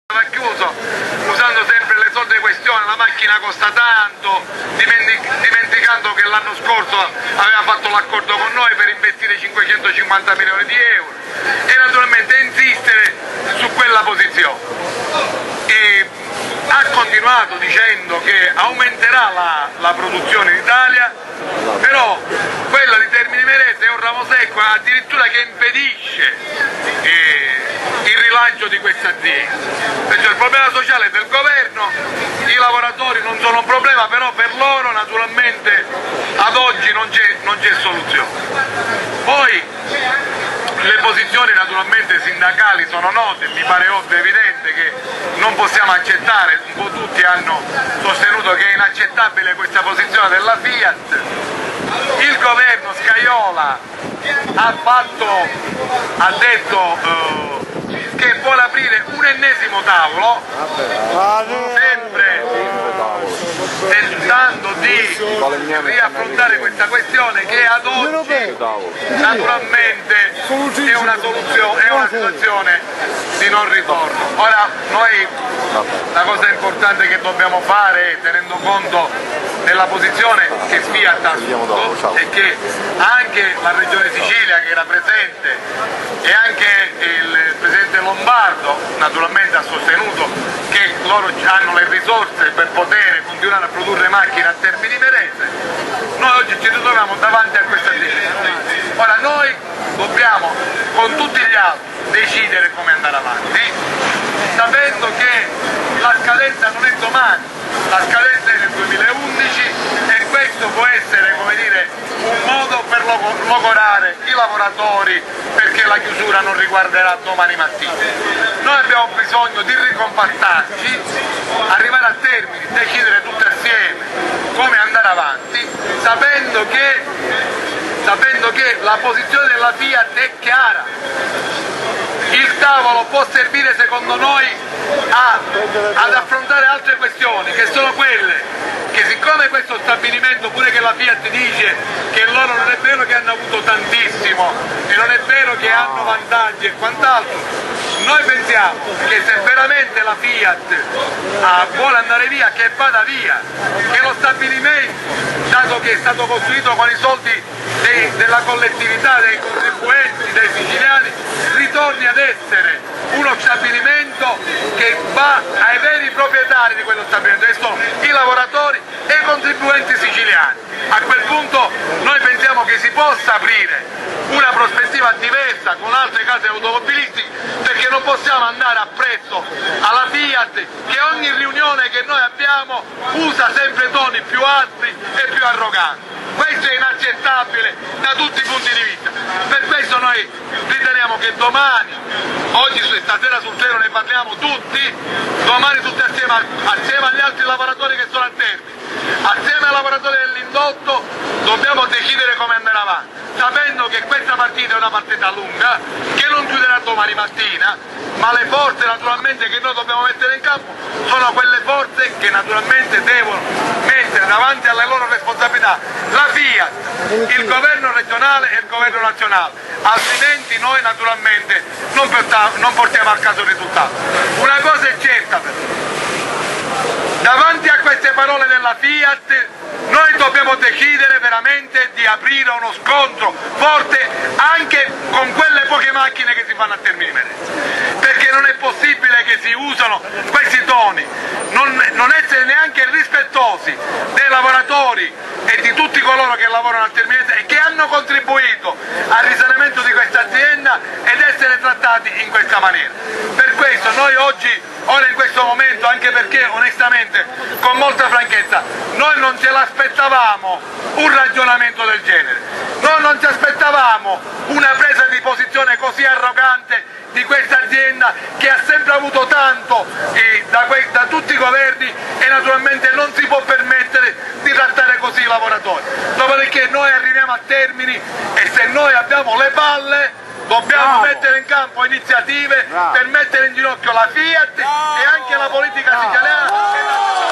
Va chiuso usando sempre le solite questioni, la macchina costa tanto, dimenticando che l'anno scorso aveva fatto l'accordo con noi per investire 550 milioni di euro e naturalmente insistere su quella posizione. E ha continuato dicendo che aumenterà la produzione in Italia, però quella di Termini Imerese è un ramo secco addirittura che impedisce il rilancio di questa azienda. Perciò il problema sociale è del governo, i lavoratori non sono un problema, però per loro naturalmente ad oggi non c'è soluzione. Poi le posizioni naturalmente sindacali sono note, mi pare ovvio e evidente che non possiamo accettare, un po' tutti hanno sostenuto che è inaccettabile questa posizione della Fiat. Il governo Scajola ha detto che vuole aprire un ennesimo tavolo, sempre tentando di riaffrontare questa questione che ad oggi naturalmente è una situazione di non ritorno. Ora noi la cosa importante che dobbiamo fare è, tenendo conto della posizione che Fiat ha assunto e che anche la Regione Sicilia che era presente e anche il Presidente Lombardo naturalmente ha sostenuto che loro hanno le risorse per poter continuare a produrre macchine a Termini Imerese, noi oggi ci ritroviamo davanti a questa decisione. Ora noi dobbiamo con tutti gli altri decidere come andare avanti, sapendo che la scadenza non è domani, la scadenza è nel 2011 e questo può essere, come dire, un modo per logorare i lavoratori perché la chiusura non riguarderà domani mattina. Noi abbiamo bisogno di ricompattarci, arrivare a Termini, decidere tutti assieme come andare avanti, sapendo che la posizione della Fiat è chiara. Il tavolo può servire secondo noi ad affrontare altre questioni che sono quelle che, siccome questo stabilimento, pure che la Fiat dice che loro non è vero che hanno avuto tantissimo e non è vero che hanno vantaggi e quant'altro, noi pensiamo che se veramente la Fiat vuole andare via, che vada via, che lo stabilimento, dato che è stato costruito con i soldi della collettività, dei contribuenti, dei siciliani, ritorni ad essere uno stabilimento che va ai veri proprietari di quello stabilimento, che sono i lavoratori e i contribuenti siciliani. A quel punto noi pensiamo che si possa aprire una prospettiva diversa con altre case automobilistiche, perché non possiamo andare appresso alla Fiat che ogni riunione che noi abbiamo usa sempre toni più alti e più arroganti. Questo è inaccettabile da tutti i punti di vista. Per questo noi riteniamo che domani, oggi stasera sul treno ne parliamo tutti, domani tutti assieme agli altri lavoratori che sono a Termini, assieme ai lavoratori dell'indotto, dobbiamo decidere come andare avanti, sapendo che questa partita è una partita lunga, che non chiuderà domani mattina, ma le forze naturalmente che noi dobbiamo mettere in campo sono quelle forze che naturalmente devono mettere davanti alle loro responsabilità la Fiat, il governo regionale e il governo nazionale, altrimenti noi naturalmente non portiamo a casa il risultato. Una cosa è certa però, davanti a queste parole della Fiat noi dobbiamo decidere veramente di aprire uno scontro forte anche con quelle poche macchine che si fanno a Termini Imerese, perché non è possibile che si usano questi toni, non essere neanche rispettosi dei lavoratori e di tutti coloro che lavorano a Termini Imerese e che hanno contribuito al risanamento di questa azienda ed essere trattati in questa maniera. Per questo noi oggi, ora in questo momento, anche perché onestamente, con molta franchezza, noi non ce l'aspettavamo un ragionamento del genere, noi non ci aspettavamo una presa di posizione così arrogante di questa azienda che ha sempre avuto tanto da tutti i governi e naturalmente non si può permettere di trattare così i lavoratori. Dopodiché noi arriviamo a Termini e se noi abbiamo le palle dobbiamo mettere in campo iniziative per mettere in ginocchio la Fiat e anche la politica siciliana.